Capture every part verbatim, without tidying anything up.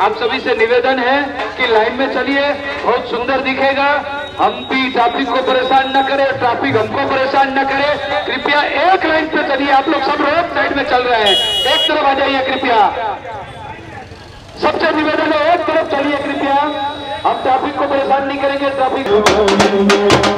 आप सभी से निवेदन है कि लाइन में चलिए, बहुत सुंदर दिखेगा। हम भी ट्रैफिक को परेशान न करें, ट्रैफिक हमको परेशान न करे। कृपया एक लाइन पे चलिए। आप लोग सब रोड साइड में चल रहे हैं, एक तरफ आ जाइए कृपया। सबसे निवेदन है एक तरफ चलिए कृपया। हम ट्रैफिक को परेशान नहीं करेंगे। ट्रैफिक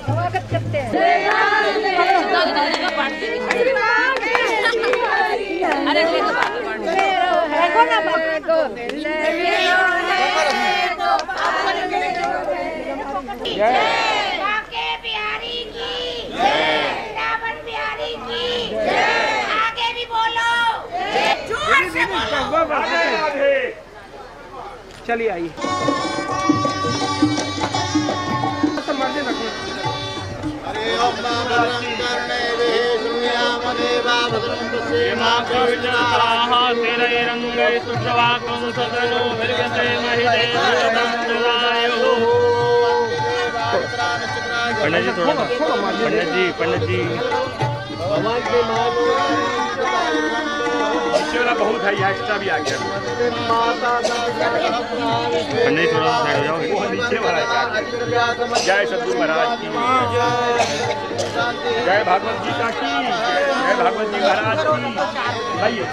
स्वागत करते हैं। काके बिहारी की रावण बिहारी की आगे भी बोलो, जोर से बोलो। चलिए आइए। हरे ओम भद्रं कर्णे श्रूयामदेवा भद्रं तेरैरङ्गैः सुश्रवाकं सदनो विर्गते पंडित जी थोड़ा पंडित जी पंडित जी बहुत है, यहाँ एक्स्ट्रा भी आ गया। पंडित थोड़ा साइड हो जाओ, नीचे वाला जय सद्गुरु महाराज की, जय भागवत गीता की, जय भागवत जी महाराज की। आइए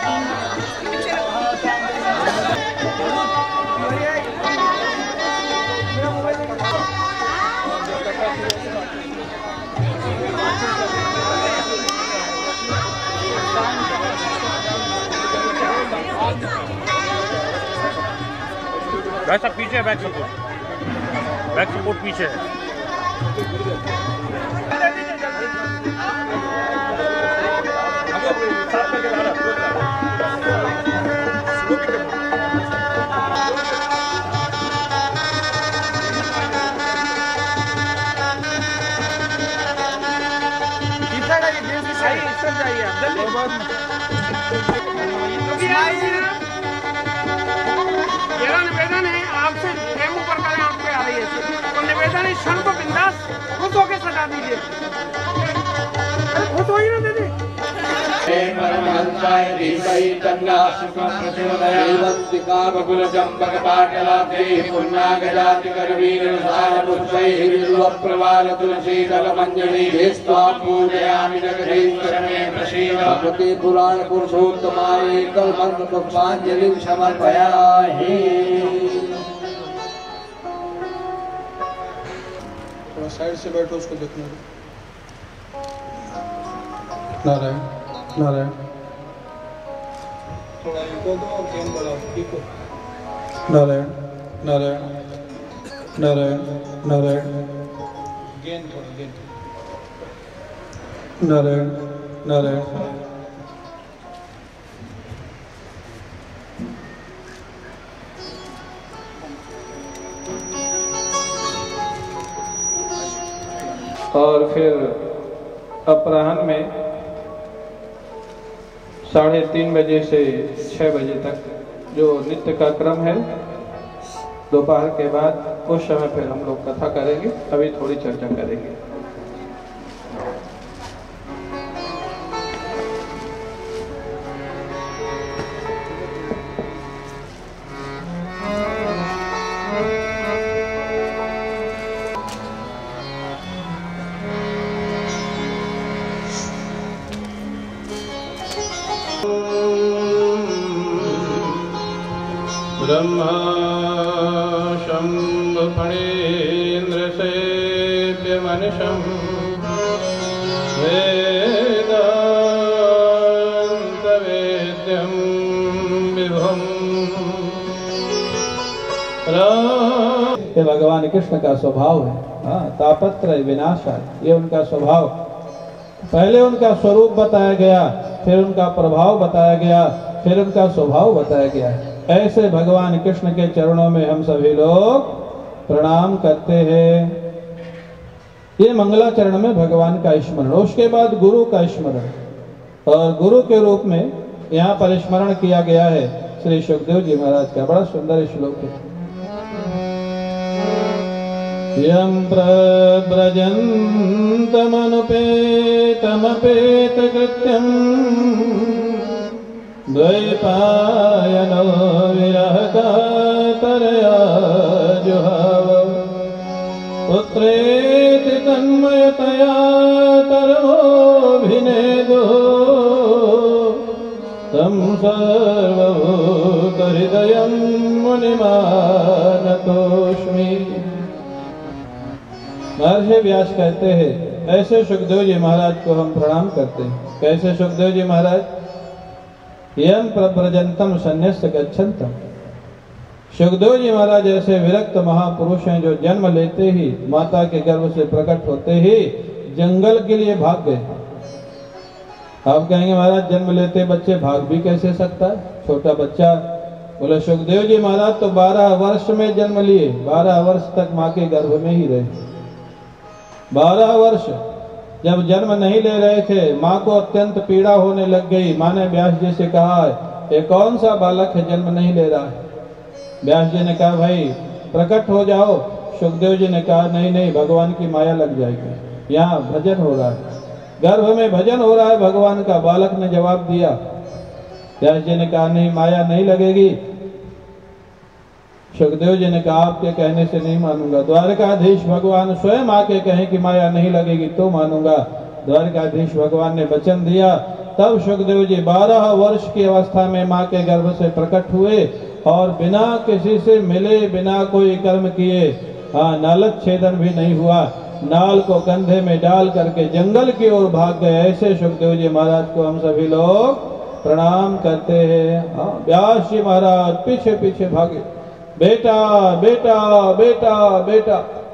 बैक सब पीछे है, बैक सपोर्ट बैक सपोर्ट पीछे है। मेरा निवेदन है आपसे, डेमो पर करें, आप पे आ रही है तो निवेदन है, क्षण को बिंदास खुद होके सजा दीजिए। खुद हो ही ना दीदी। परमहंसाय धीमहि तन्नः शुकं प्रचोदयात्। बकुलचम्पकपाटलाभैः पुण्यागजातिकरवीररसायन पुष्पैः बिल्वप्रवालतुलसीदलमञ्जरीः स्त्वां पूजयामि जगदीश्वरमे प्रसीद। भगवते पुराणपुरुषोत्तमाय कल्पपुष्पाञ्जलिं समर्पयामि। थोड़ा साइड से बैठो, उसको देखने दो। नारायण नारायण, थोड़ा इनको दो और गेंद बढ़ाओ, ठीक हो। नारायण नारायण नारायण नारायण, गेंद थोड़ा गेंद। नारायण नारायण और फिर अपराह्न में साढ़े तीन बजे से छः बजे तक जो नित्य का क्रम है, दोपहर के बाद उस समय फिर हम लोग कथा करेंगे। अभी थोड़ी चर्चा करेंगे। ब्रह्मा शम्भु फणीन्द्र सेव्य मनिषं वेदान्त वेद्यं विभुं। ये भगवान कृष्ण का स्वभाव है। हाँ, तापत्रय विनाशाय, ये उनका स्वभाव। पहले उनका स्वरूप बताया गया, फिर उनका प्रभाव बताया गया, फिर उनका स्वभाव बताया गया। ऐसे भगवान कृष्ण के चरणों में हम सभी लोग प्रणाम करते हैं। ये मंगलाचरण में भगवान का स्मरण, उसके बाद गुरु का स्मरण, और गुरु के रूप में यहाँ पर स्मरण किया गया है श्री सुखदेव जी महाराज का। बड़ा सुंदर श्लोक है। यं प्रव्रजन्तमनुपेतमपेत कृत्यं द्वैपायनो विरहकातरया जुहाव। पुत्रेति तन्मयतया तरवोऽभिनेदुः तं सर्वभूतहृदयं मुनिमानतोऽस्मि। महर्षि व्यास कहते हैं, ऐसे सुखदेव जी महाराज को हम प्रणाम करते हैं। कैसे सुखदेव जी महाराज? यम प्रव्रजंतम संन्यास गच्छन्तम। सुखदेव जी महाराज ऐसे विरक्त महापुरुष हैं जो जन्म लेते ही माता के गर्भ से प्रकट होते ही जंगल के लिए भाग गए। आप कहेंगे महाराज जन्म लेते बच्चे भाग भी कैसे सकता है, छोटा बच्चा? बोले सुखदेव जी महाराज तो बारह वर्ष में जन्म लिए, बारह वर्ष तक माँ के गर्भ में ही रहे। बारह वर्ष जब जन्म नहीं ले रहे थे, माँ को अत्यंत पीड़ा होने लग गई। माँ ने व्यास जी से कहा, ये कौन सा बालक है जन्म नहीं ले रहा है? व्यास जी ने कहा, भाई प्रकट हो जाओ। सुखदेव जी ने कहा, नहीं नहीं, भगवान की माया लग जाएगी, यहाँ भजन हो रहा है, गर्भ में भजन हो रहा है भगवान का। बालक ने जवाब दिया। व्यास जी ने कहा, नहीं, माया नहीं लगेगी। सुखदेव जी ने कहा, आपके कहने से नहीं मानूंगा। द्वारकाधीश भगवान स्वयं आके कहें कि माया नहीं लगेगी तो मानूंगा। द्वारकाधीश भगवान ने वचन दिया। तब सुखदेव जी बारह वर्ष की अवस्था में माँ के गर्भ से प्रकट हुए और बिना किसी से मिले, बिना कोई कर्म किए, हाँ, नालक छेदन भी नहीं हुआ, नाल को कंधे में डाल करके जंगल की ओर भाग गए। ऐसे सुखदेव जी महाराज को हम सभी लोग प्रणाम करते हैं। हाँ, व्यास जी महाराज पीछे पीछे भागे, बेटा बेटा बेटा बेटा।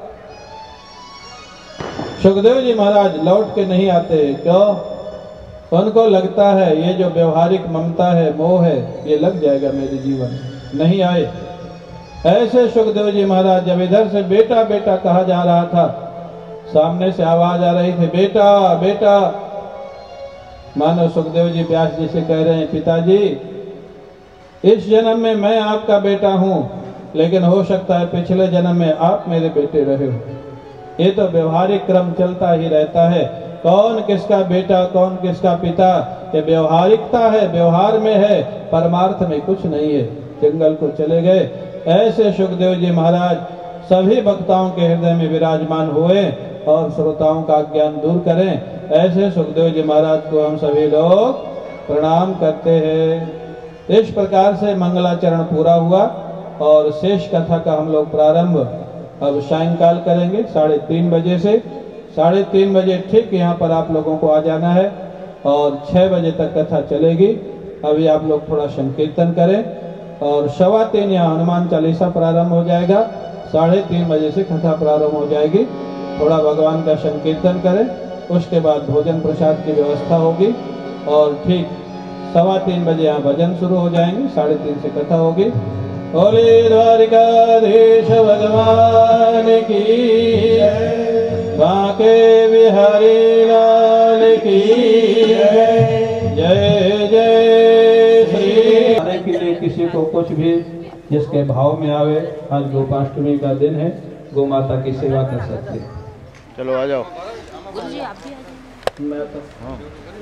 सुखदेव जी महाराज लौट के नहीं आते। क्यों? उनको लगता है ये जो व्यवहारिक ममता है, मोह है, ये लग जाएगा मेरे जीवन में। नहीं आए। ऐसे सुखदेव जी महाराज जब इधर से बेटा बेटा कहा जा रहा था, सामने से आवाज आ रही थी, बेटा बेटा। मानो सुखदेव जी व्यास जी से कह रहे हैं, पिताजी इस जन्म में मैं आपका बेटा हूं, लेकिन हो सकता है पिछले जन्म में आप मेरे बेटे रहे हो। ये तो व्यवहारिक क्रम चलता ही रहता है। कौन किसका बेटा, कौन किसका पिता, ये व्यवहारिकता है, व्यवहार में है, परमार्थ में कुछ नहीं है। जंगल को चले गए। ऐसे सुखदेव जी महाराज सभी भक्ताओं के हृदय में विराजमान हुए और श्रोताओं का ज्ञान दूर करें। ऐसे सुखदेव जी महाराज को हम सभी लोग प्रणाम करते हैं। इस प्रकार से मंगलाचरण पूरा हुआ और शेष कथा का हम लोग प्रारंभ अब सायंकाल करेंगे साढ़े तीन बजे से। साढ़े तीन बजे ठीक यहाँ पर आप लोगों को आ जाना है और छः बजे तक कथा चलेगी। अभी आप लोग थोड़ा संकीर्तन करें और सवा तीन यहाँ हनुमान चालीसा प्रारंभ हो जाएगा। साढ़े तीन बजे से कथा प्रारंभ हो जाएगी। थोड़ा भगवान का संकीर्तन करें, उसके बाद भोजन प्रसाद की व्यवस्था होगी और ठीक सवा तीन बजे यहाँ भजन शुरू हो जाएंगे। साढ़े तीन से कथा होगी। बोले द्वारिकाधीश भगवान की, बांके बिहारी लाल की जय जय श्री। खाने के लिए किसी को कुछ भी जिसके भाव में आवे, आज गोपाष्टमी का दिन है, गौ माता की सेवा कर सकते हैं। चलो आ जाओ। गुरुजी आप भी आ जाइए। मैं तो हाँ।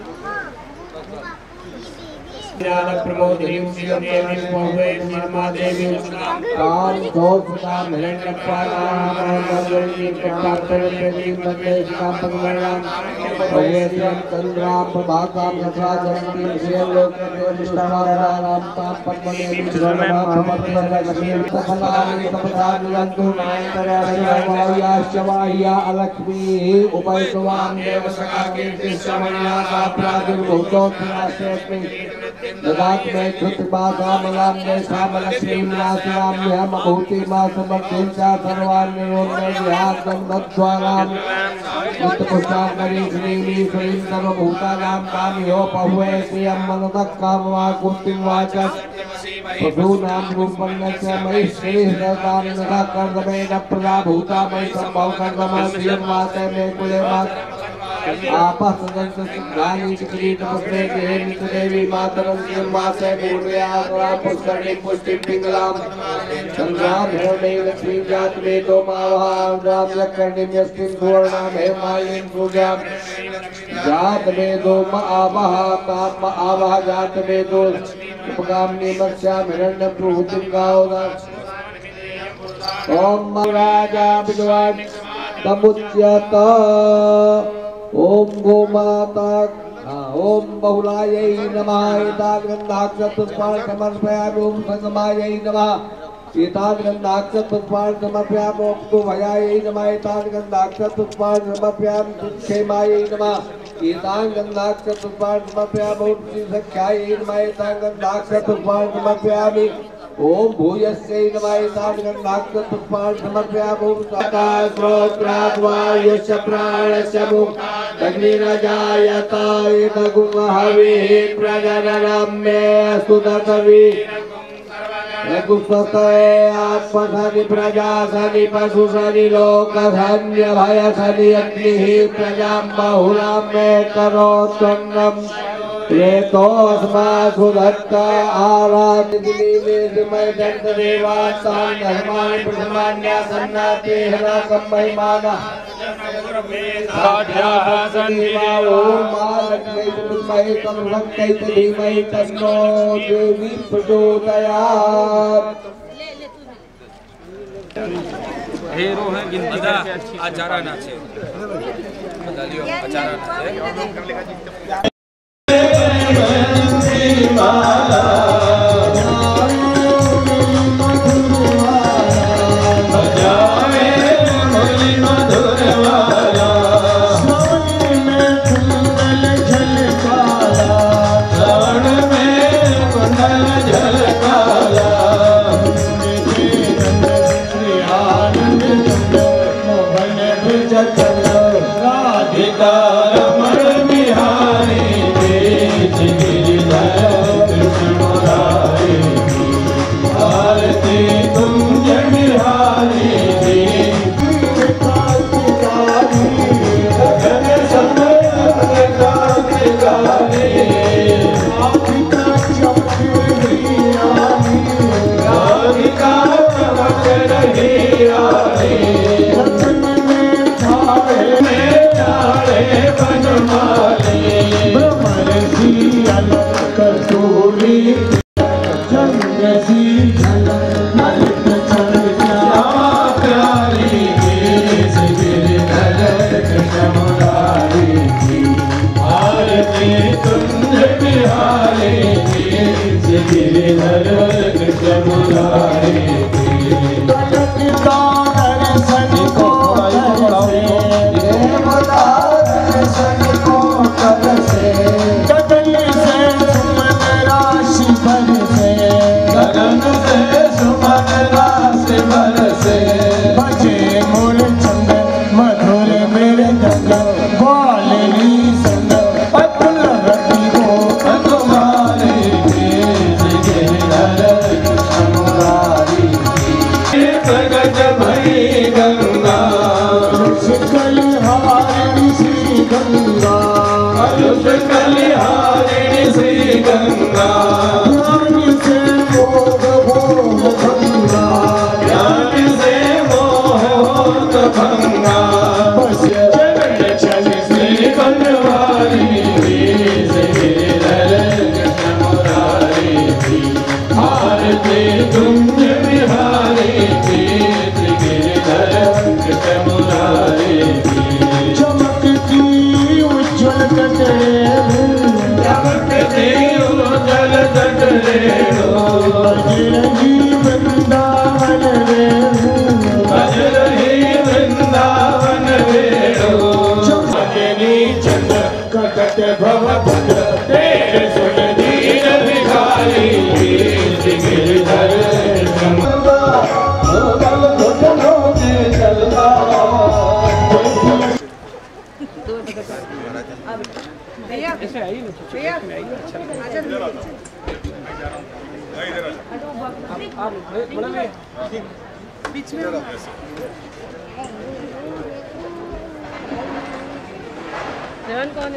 प्रमोदिनी देवी पौवे निर्मा देवी काल दोष नाम हिरण्यपालाम मंगलनी कपातरदेवी मंगलेशाम भगवान भवेद्यं चंद्राम प्रभाकाम यथा जयंती श्रीलोक निष्ठावाराम ताम पद्मदेवी सर्वमहामत्तलक्ष्मी सफलानि तपसानिरन्तु नायतराशवाया अलक्ष्मी उपैतवान् देव सखाके कृष्णमया साप्रादुर्भूतोऽस्मि ददात में क्षुत्पादामलाम ने सामलक्ष्मीं नास्याम्यहं भूति मा समर्थिं च सर्वान्निरोधे विहातं दत्त्वानां नित्यपुष्टाकरी श्रीली श्रीं सर्वभूतानां कामयो पहुवे श्रियं मनतः कामवा कुर्तिं वाचस् प्रभूनां रूपन्नस्य मयि श्रीहृदां नखा कर्दमेन प्रदा भूता मयि संभव कर्दमा श्रियं वाते मे कुले मात् आपस सिद्धानी चिकित पुत्रे देवी देवी मातरं वासे पूर्वया पुष्करणी पुष्टि पिंगलाम संग्राम हृदय लक्ष्मी जात वेदो मावां राम लक्ष्मी यस्मिन् सुवर्णां हेमालिं पूजां जात वेदो मावः ताम आवः जात वेदो उपगामिनी मत्स्या हिरण्य प्रभुतिं गावदा ओम राजा विद्वान् तमुच्यता ओम गोमाता ओम बहुलायै नमः एताग्रन्धाक्षतस्पर्शमर्पयामि ओम संगमायै नमः एतान् गन्धाक्षत पुष्पान् समर्पयामि ओक्तो भयायै नमः एतान् गन्धाक्षत पुष्पान् समर्पयामि क्षेमायै नमः एतान् गन्धाक्षत पुष्पान् समर्पयामि ओम सख्यायै नमः एतान् गन्धाक्षत पुष्पान् समर्पयामि ओम भूयस्यै नमः एतान् गन्धाक्षत पुष्पान् समर्पयामि ओम श्रोत्राद्वायुष्य प्राणस्य मुक्तग्निरजायत एतगुंहवे प्रजननम्ये सुदतवी रघुपतये आत्मधनि प्रजाधनि पशुधनि लोकधन्य भयधनि अग्निः प्रजां बहुलां मे करोत्तन्नम् प्रेतोऽस्मासु दत्ता आराधिनी वेदमय दन्तदेवास्तान् धर्माणि प्रथमान्यासन्नाते हराकं महिमानः साध्याः सन्निवा ओम मालक्ष्मी विद्महे तन्मयै धीमहि तन्नो देवी प्रचोदयात्। हीरो है गिनती करके अच्छी अचारा नाचे बता लियो अचारा नाचे कौन है?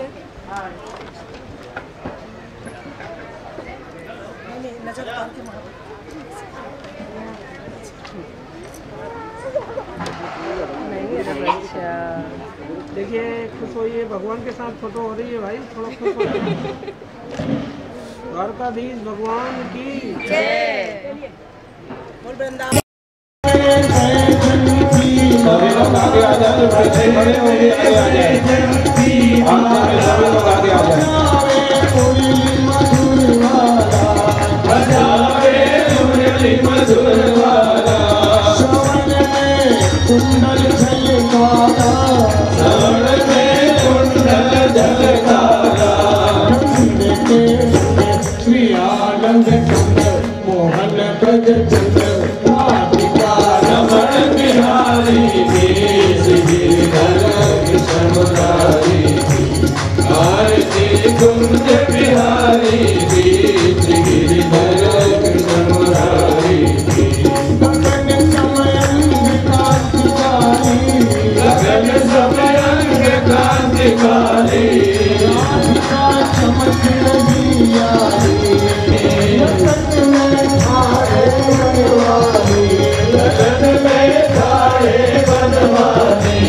अच्छा देखिए खुश होइए, भगवान के साथ फोटो हो रही है भाई, थोड़ा खुश होइए। द्वारकाधीश भगवान की जय। सभी लोग आगे आ जाए, जो पीछे खड़े होंगे आगे आ जाए, सभी लोग आगे आ जाए। मधुर वाला मुरारी की आरती कुंज बिहारी बीच गिरिधर कृष्ण मुरारी की गगन समयंग कांतिकारी गगन समयंग कांतिकारी राधिका चमक रही यारी लगन में धारे बनवारी लगन में धारे बनवारी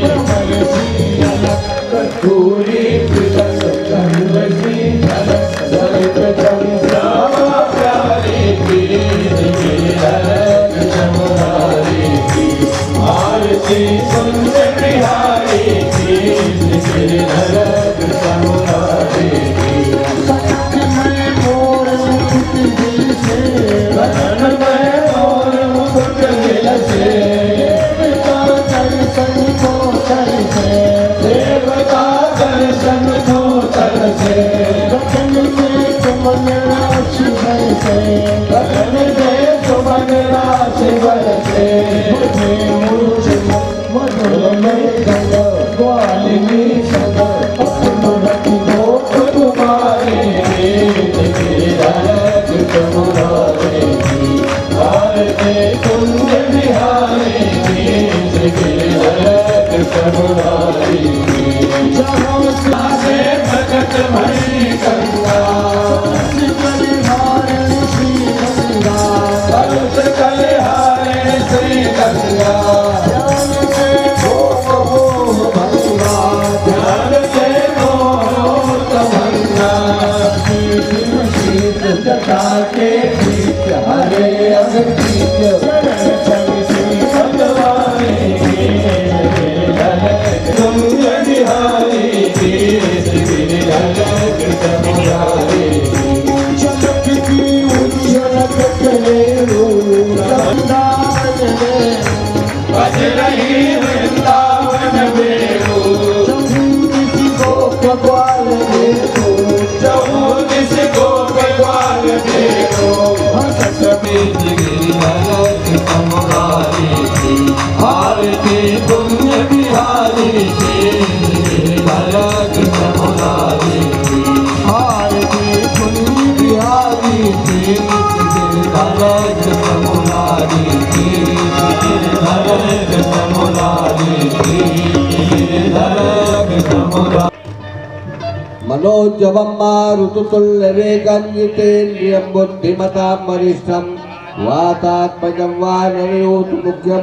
कस्तूरी तिलक चंद्रसी झलक ललित चंद्रमा प्यारी पीर गिरधर मुरारी की आरती कुंज बिहारी पीर गिरधर मुरारी की सनक में मोर मुकुट दिल से गगन में मोर मुकुट दिल से देवता दर्शन को कर से देवता दर्शन को कर से गगन से सुमन राशि बरसे गगन से सुमन राशि बरसे मुझे मुझे मधुर में गंग ग्वालिनी संग अपनति गोप तुम्हारे गिरधर मुरारी की आरती कुंज बिहारी गिरधर मुरारी की जहाँ से भगत भरी गंगा कलिहारण श्री गंगा कलश कलिहारण श्री गंगा ध्यान से मोह मोह भंगा ध्यान से मोह भंगा शीत शीत जटा के बीच हरे अगतीत चरण संग श्री भगवानी कुंज बिहारी गिरधर मुरारी चमक की उज्जवल कलेरू वृंदावन में बज रही वृंदावन बेरू चौबीस गोप ग्वाल देखो चौबीस गोप ग्वाल देखो हंसत बीच गिरधर मुरारी की आरती कुंज बिहारी गिरधर मुरारी की आरती कुंज बिहारी गिरधर मुरारी की गिरधर मुरारी की गिरधर मुरारी मनोजवं मारुततुल्यवेगं जितेन्द्रियं बुद्धिमतां वरिष्ठं वातात्मजं वानरयोतु मुख्यं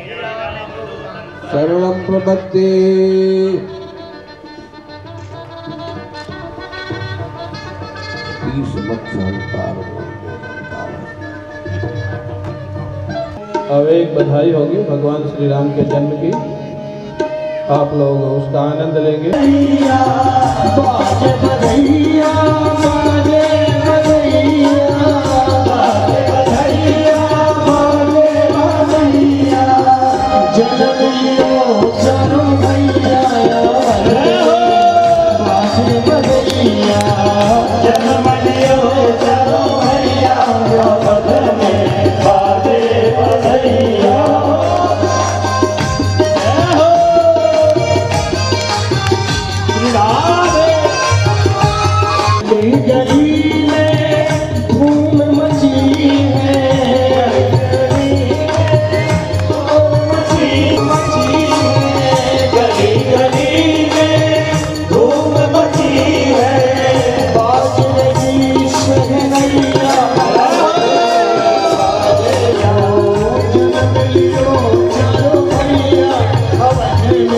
शरणं प्रपद्ये। अब एक बधाई होगी भगवान श्री राम के जन्म की, आप लोग उसका आनंद लेंगे।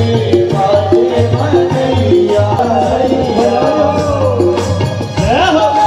Yeah.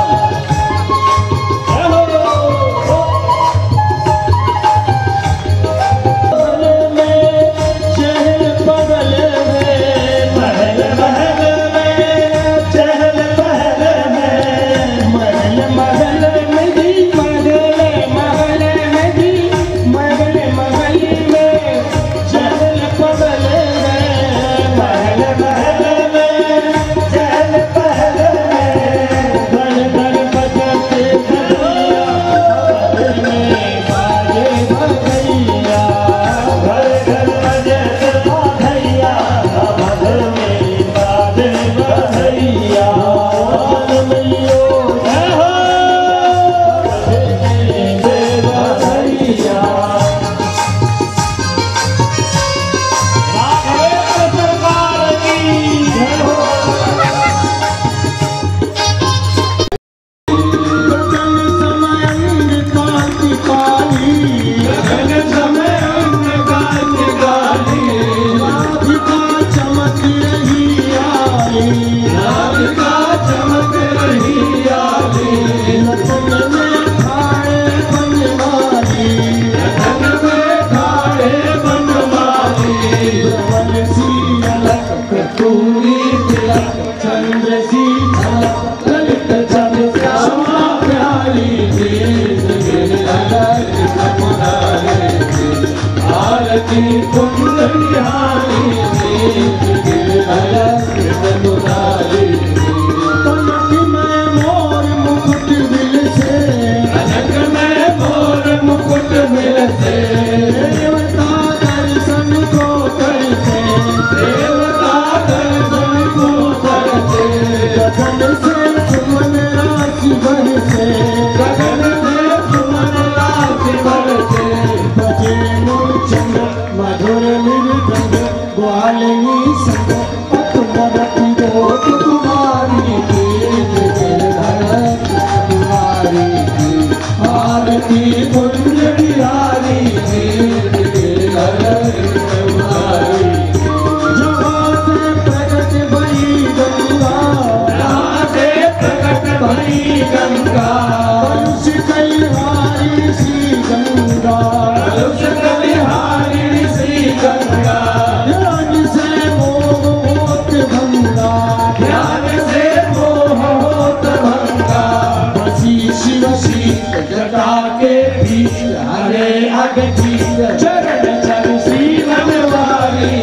कलुष कलिहारिणी श्री गंगा ध्यान से मोह मोत भंगा ध्यान से मोह मोत भंगा बसी शिव शीत जटा के बीच हरे अगति चरण चरण श्री वनवारी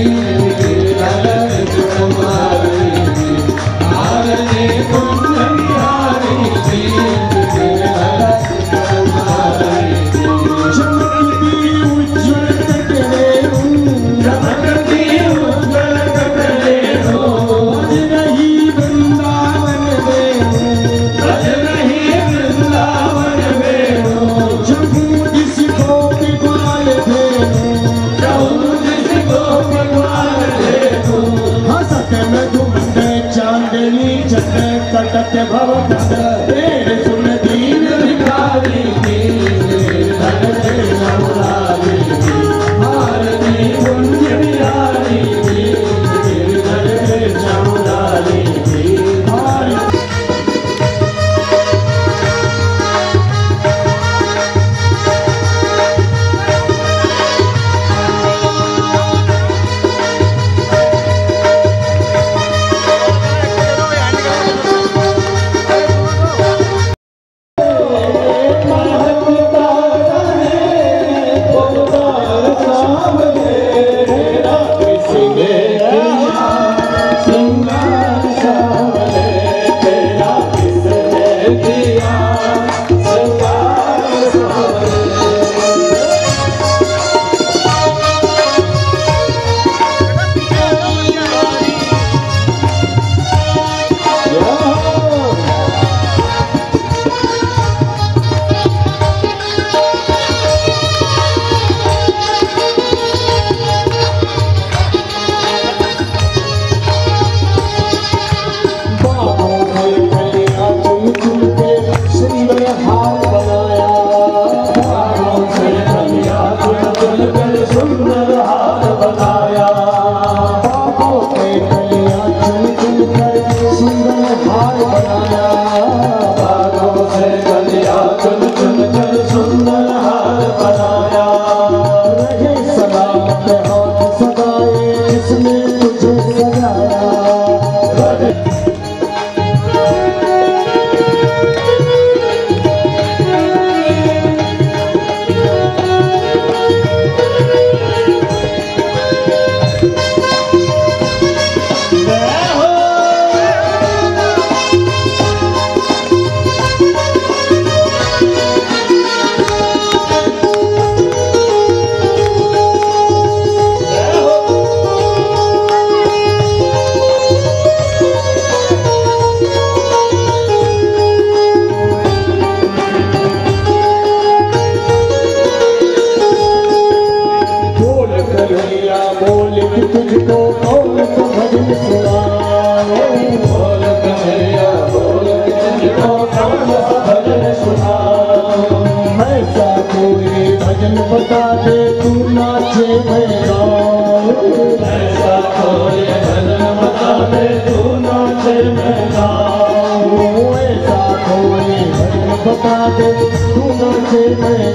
ललन कुमारी आरने कुंज बिहारी चमकती उज्ज्वल कटरे चमकती उज्ज्वल कटरे बज रही वृंदावन वेणु बज रही वृंदावन वेणु जम्मू जिसको बिगवाल भेणु जम्मू जिसको बिगवाल भेणु हंसत मधुमंद चांदनी चट कटक भव तेरे सुन दीन भिखारी हारनी कुंज बिहारी चमुरारी बता दे तू नाचे मैं गाऊं ऐसा कोई भजन बता दे तू नाचे मैं गाऊं ऐसा कोई भजन बता दे तू नाचे मैं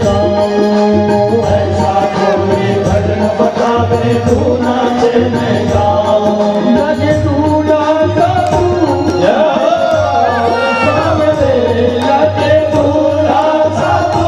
गाऊं ऐसा कोई भजन बता दे तू नाचे मैं गाऊं लगे तू लागा तू लगे तू लागा तू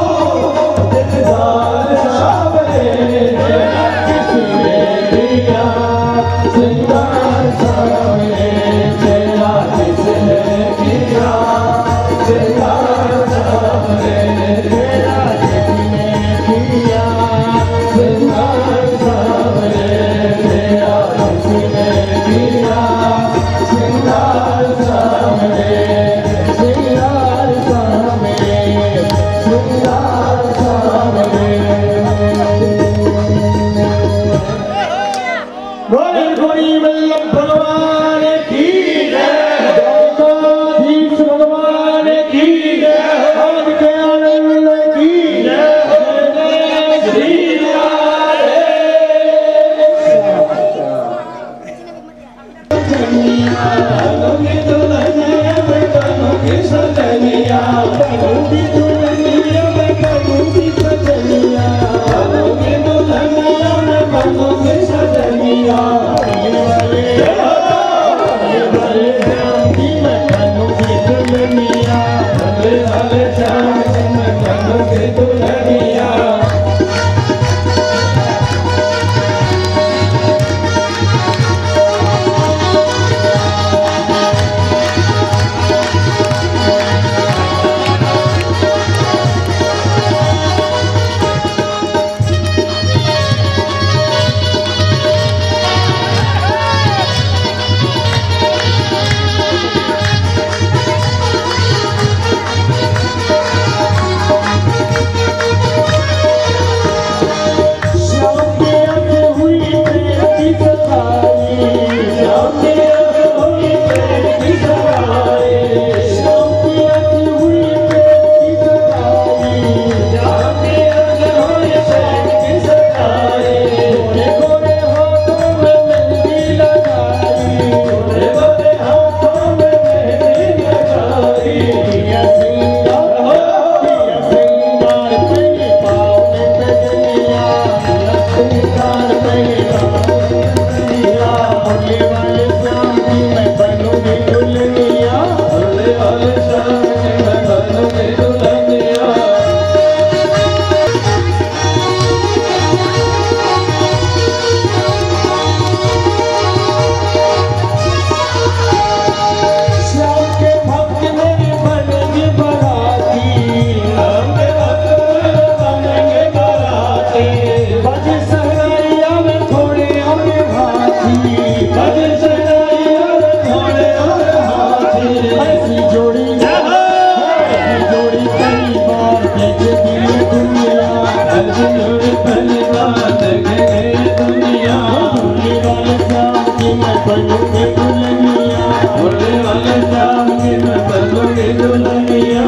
सजनिया भोले वाले श्याम की मैं बनूंगी दुल्हनिया।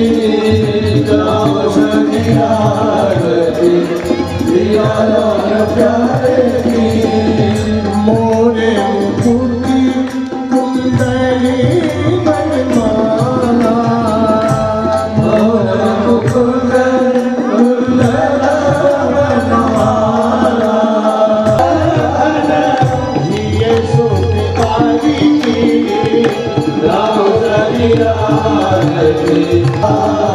राम सखी आरती दिया प्यारे की मोरे मुकुटी कुंडली बनमाला मोरे मुकुट कुंडला बनमाला ये सुखकारी की राम सखी आरती